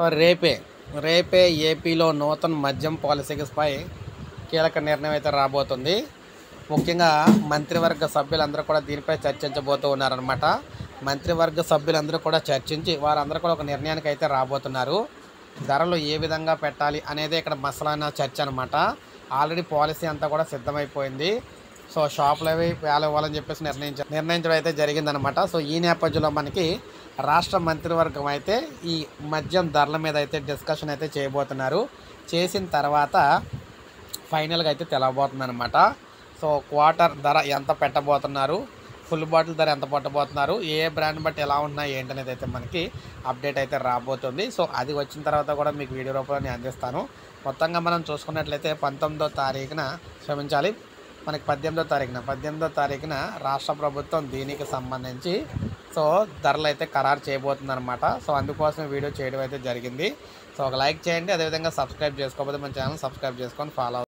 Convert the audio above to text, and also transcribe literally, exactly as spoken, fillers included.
So రేపే రేపే ఏపీలో నూతన మద్యం పాలసీపై కీలక నిర్ణయం అయితే రాబోతుంది. ముఖ్యంగా మంత్రివర్గ సభ్యులందరూ కూడా దీనిపై చర్చించబోతూ ఉన్నారనమాట. మంత్రివర్గ సభ్యులందరూ కూడా చర్చించి వారందరూ కూడా ఒక నిర్ణయానికి అయితే రాబోతున్నారు. ధరలు ఏ విధంగా పెట్టాలి అనేది ఇక్కడ మసలైన చర్చ అనమాట. ఆల్రెడీ పాలసీ అంతా కూడా సిద్ధమైపోయింది. సో షాపులు అవి వేల ఇవ్వాలని చెప్పేసి నిర్ణయించ నిర్ణయించడం అయితే జరిగిందనమాట. సో ఈ నేపథ్యంలో మనకి రాష్ట్ర మంత్రివర్గం అయితే ఈ మద్యం ధరల మీద అయితే డిస్కషన్ అయితే చేయబోతున్నారు. చేసిన తర్వాత ఫైనల్గా అయితే తెలవబోతుంది అనమాట. సో క్వార్టర్ ధర ఎంత పెట్టబోతున్నారు, ఫుల్ బాటిల్ ధర ఎంత పట్టబోతున్నారు, ఏ బ్రాండ్ బట్టి ఎలా ఉన్నాయి ఏంటనేది అయితే మనకి అప్డేట్ అయితే రాబోతుంది. సో అది వచ్చిన తర్వాత కూడా మీకు వీడియో రూపంలో నేను అందిస్తాను. మొత్తంగా మనం చూసుకున్నట్లయితే పంతొమ్మిదో తారీఖున క్షమించాలి మనకి పద్దెనిమిదో తారీఖున పద్దెనిమిదో తారీఖున రాష్ట్ర ప్రభుత్వం దీనికి సంబంధించి సో ధరలు అయితే ఖరారు చేయబోతుంది అనమాట. సో అందుకోసం వీడియో చేయడం అయితే జరిగింది. సో ఒక లైక్ చేయండి, అదేవిధంగా సబ్స్క్రైబ్ చేసుకోకపోతే మన ఛానల్ సబ్స్క్రైబ్ చేసుకొని ఫాలో